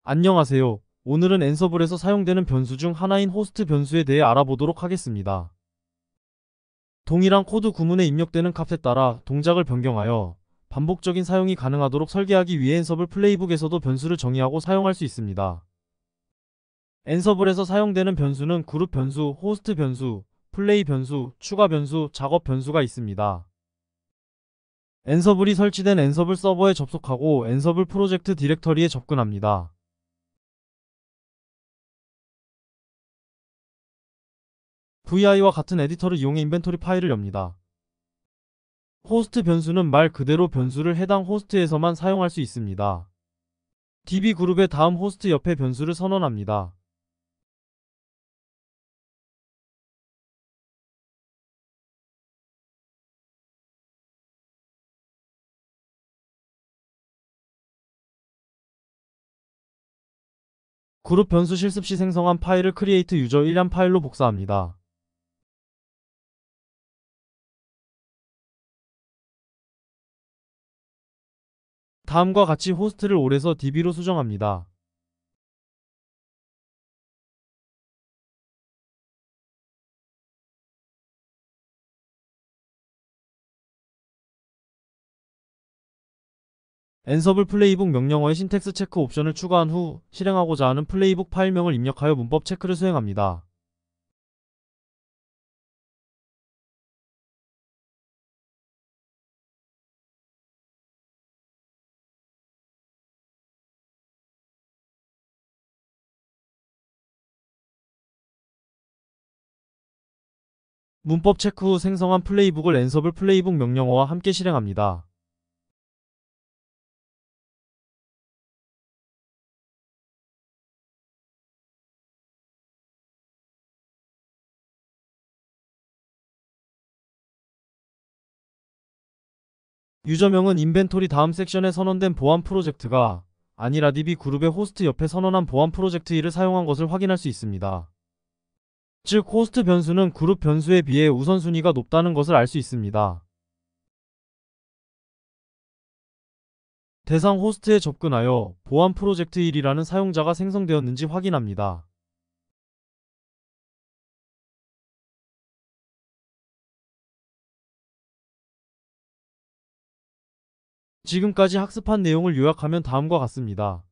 안녕하세요. 오늘은 앤서블에서 사용되는 변수 중 하나인 호스트 변수에 대해 알아보도록 하겠습니다. 동일한 코드 구문에 입력되는 값에 따라 동작을 변경하여 반복적인 사용이 가능하도록 설계하기 위해 앤서블 플레이북에서도 변수를 정의하고 사용할 수 있습니다. 앤서블에서 사용되는 변수는 그룹 변수, 호스트 변수, 플레이 변수, 추가 변수, 작업 변수가 있습니다. 앤서블이 설치된 앤서블 서버에 접속하고 앤서블 프로젝트 디렉터리에 접근합니다. vi와 같은 에디터를 이용해 인벤토리 파일을 엽니다. 호스트 변수는 말 그대로 변수를 해당 호스트에서만 사용할 수 있습니다. db 그룹의 다음 호스트 옆에 변수를 선언합니다. 그룹 변수 실습 시 생성한 파일을 create user 1란 파일로 복사합니다. 다음과 같이 호스트를 올해서 db로 수정합니다. 앤서블 플레이북 명령어에 신텍스 체크 옵션을 추가한 후 실행하고자 하는 플레이북 파일명을 입력하여 문법 체크를 수행합니다. 문법 체크 후 생성한 플레이북을 앤서블 플레이북 명령어와 함께 실행합니다. 유저명은 인벤토리 다음 섹션에 선언된 보안 프로젝트가 아니라 db 그룹의 호스트 옆에 선언한 보안 프로젝트 1을 사용한 것을 확인할 수 있습니다. 즉 호스트 변수는 그룹 변수에 비해 우선순위가 높다는 것을 알 수 있습니다. 대상 호스트에 접근하여 보안 프로젝트 1이라는 사용자가 생성되었는지 확인합니다. 지금까지 학습한 내용을 요약하면 다음과 같습니다.